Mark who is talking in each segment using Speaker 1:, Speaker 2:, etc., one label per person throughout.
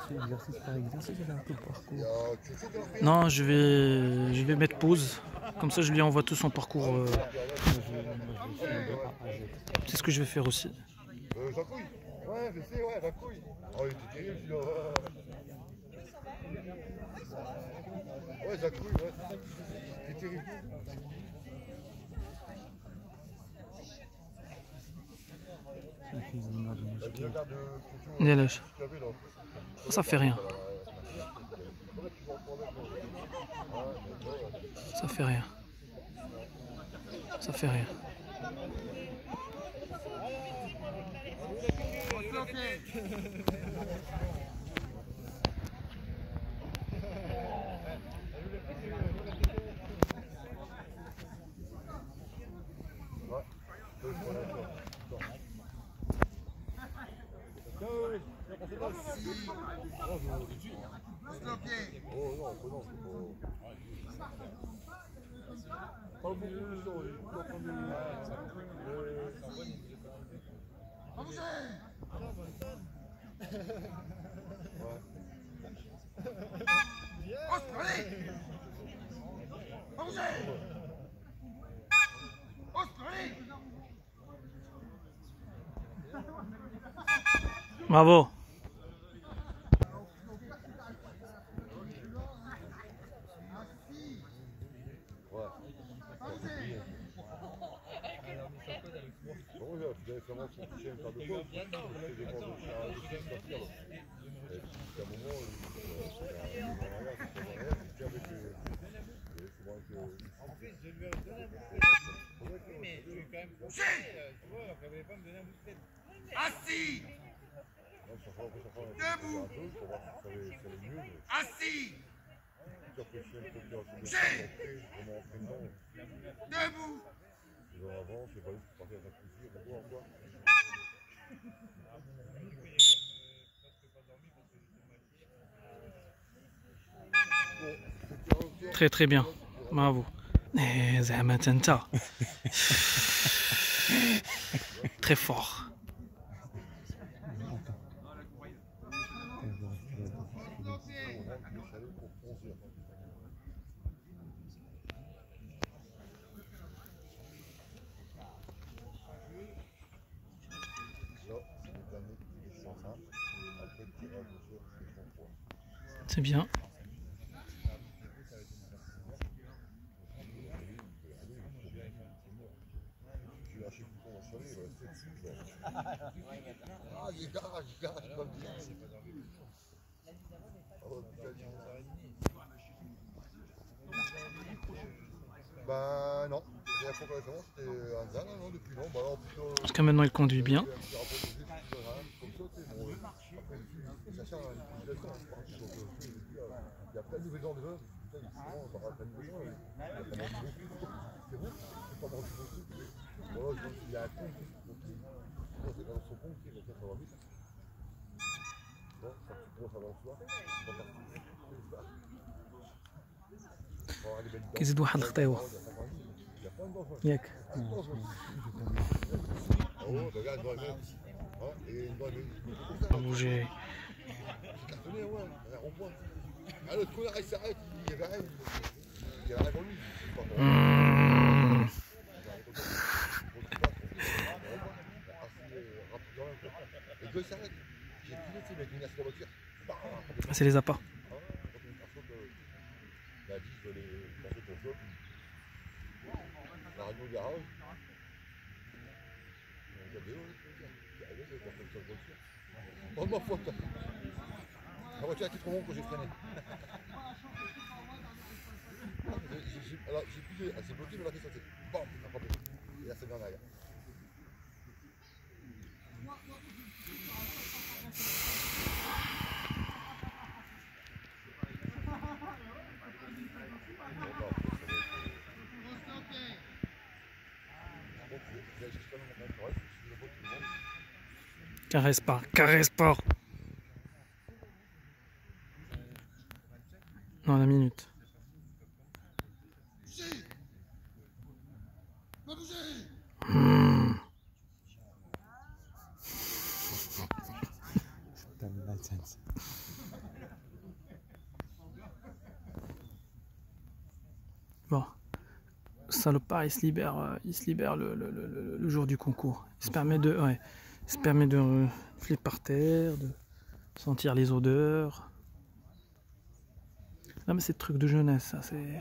Speaker 1: exercice par exercice, il a un peu le parcours.
Speaker 2: Non, je vais mettre pause. Comme ça, je lui envoie tout son parcours. C'est ce que je vais faire aussi.
Speaker 3: Jacouille. Ouais, je sais, ouais, Jacouille. Oh, il était terrible, celui-là. Ouais, Jacouille, ouais. Il était terrible.
Speaker 2: Ça fait rien. Ça fait rien. Ça fait rien. Bravo.
Speaker 3: Assis. Debout. Assis. Debout.
Speaker 2: Très très bien. Bravo. زعما انت très fort. C'est bien.
Speaker 3: Bah non, la progression c'était un zan, non, depuis non. Bah alors plutôt.
Speaker 2: Parce que maintenant il conduit bien.
Speaker 3: Il y a plein de nouvelles endroits. C'est bon, c'est pas vendu beaucoup. Voilà, il y a un compte qui c'est dans son compte qui ça va vite. Bon, ça tu ça va le soir.
Speaker 2: كيزيد واحد الخطيوه ياك بوجي c'est les appâts.
Speaker 3: Oh ma faute. La voiture était trop longue quand j'ai freiné. Alors j'ai poussé, elle s'est bloquée mais elle a fait sauter. Bam, elle a frappé. Et là c'est bien derrière.
Speaker 2: Caresse pas, caresse pas. Non, la minute. salopard il se libère le jour du concours. Il se permet de, ouais, il se permet de ronfler par terre, de sentir les odeurs. Non mais c'est le truc de jeunesse, ça c'est.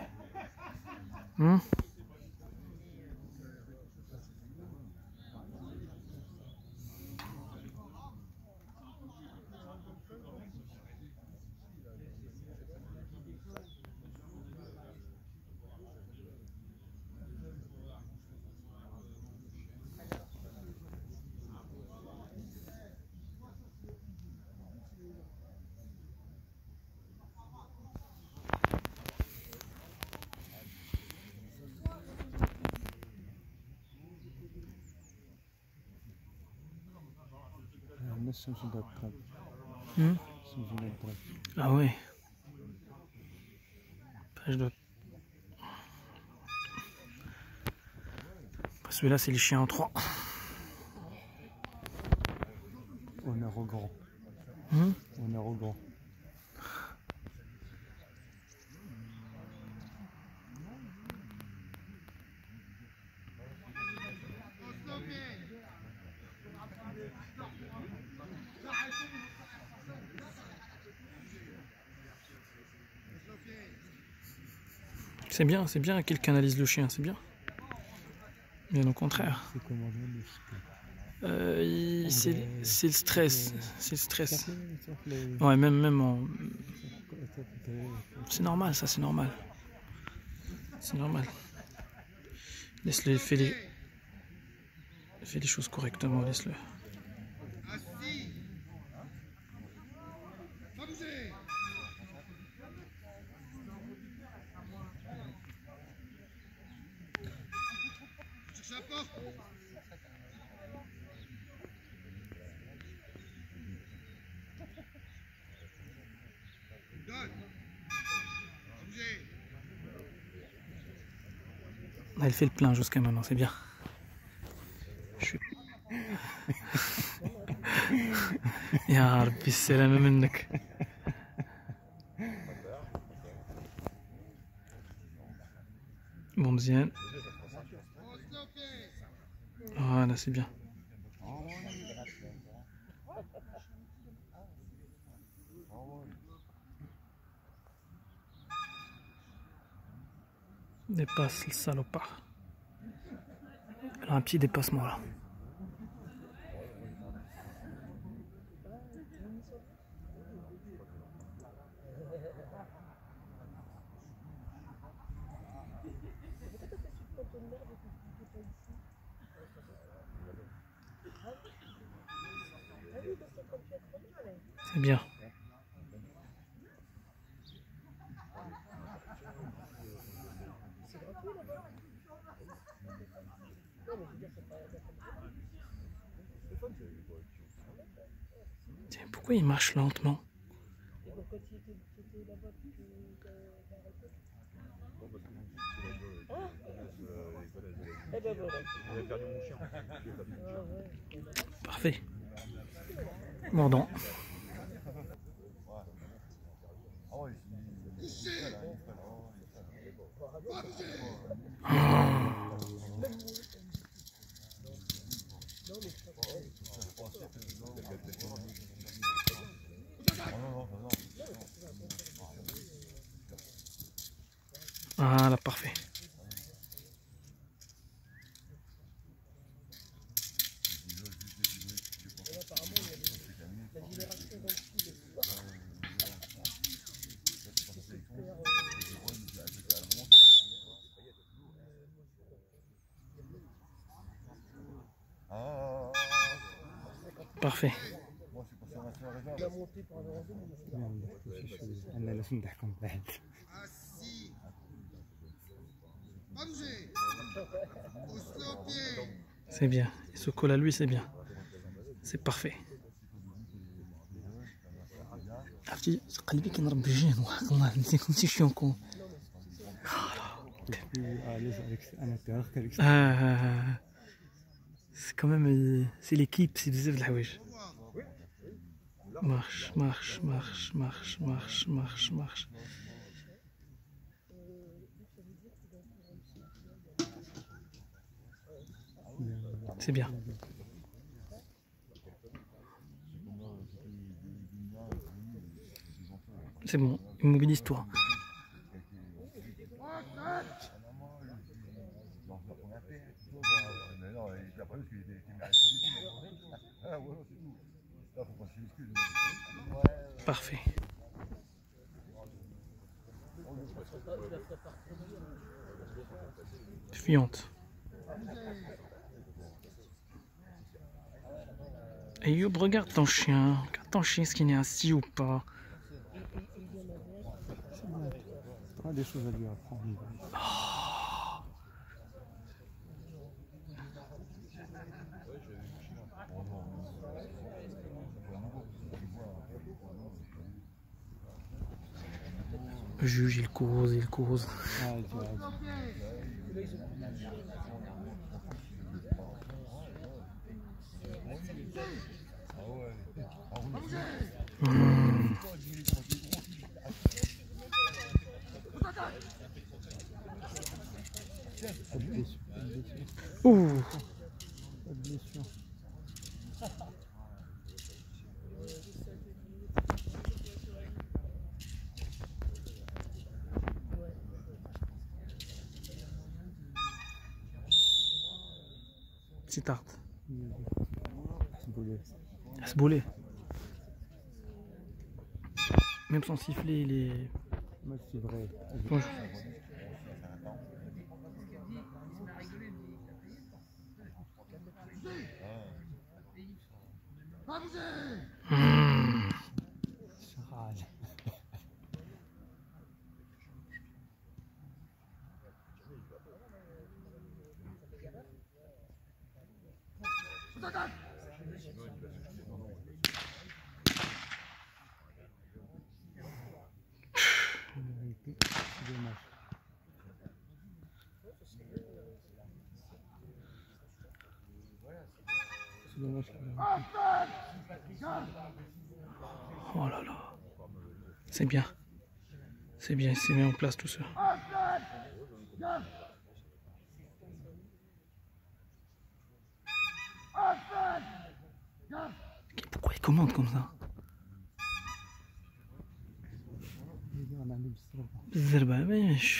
Speaker 2: Ah ouais. Je dois... Celui-là c'est les chiens en 3.
Speaker 1: On est arrogant. On est arrogant.
Speaker 2: C'est bien qu'il canalise le chien, c'est bien. Bien au contraire.
Speaker 1: C'est comment
Speaker 2: c'est le stress. C'est le stress. Ouais, même en... C'est normal, ça, c'est normal. C'est normal. Laisse-le, fais les choses correctement, laisse-le. Elle fait le plein jusqu'à maintenant, c'est bien. يا ربي السلامة منك. Bon, مزيان. Voilà, c'est bien. Dépasse le salopard. Elle a un petit dépassement là. C'est bien. Tiens, pourquoi il marche lentement? Parfait. Mordant. Voilà, parfait. Parfait. C'est bien. Il se colle à lui, c'est bien. C'est parfait. عرفتي قلبي كنربي الجين وحق الله نسيت كنتي شي نكون c'est quand même c'est l'équipe, c'est بزاف د الحوايج. marche marche marche marche marche marche marche C'est bien. C'est bon, immobilise-toi. Parfait. Fuyante. Et Youb, regarde ton chien. Regarde ton chien, est-ce qu'il est assis ou pas?
Speaker 1: On a des choses à lui apprendre.
Speaker 2: Le juge, il cause, il cause.
Speaker 1: Ah, direct. Pas de blessure, pas de blessure.
Speaker 2: Ouh.
Speaker 1: Pas de blessure.
Speaker 2: C'est tarte.
Speaker 1: C'est bolé.
Speaker 2: À se bouler. Même sans siffler, il est.
Speaker 1: Moi, c'est vrai.
Speaker 2: Ouais.
Speaker 1: Charade. C'est dommage. C'est dommage qu'il
Speaker 2: Oh là là. C'est bien. C'est bien, il s'est mis en place tout ça. Pourquoi il commande comme ça? بالزربة ماشي.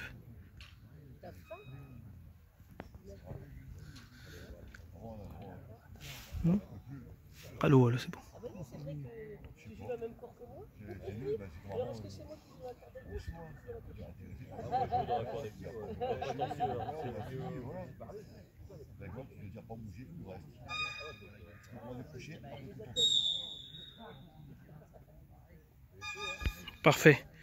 Speaker 2: قالوا والو سي بون.
Speaker 4: Tu joues la même cour que moi? Alors est-ce que c'est moi qui dois accorder le
Speaker 2: Parfait.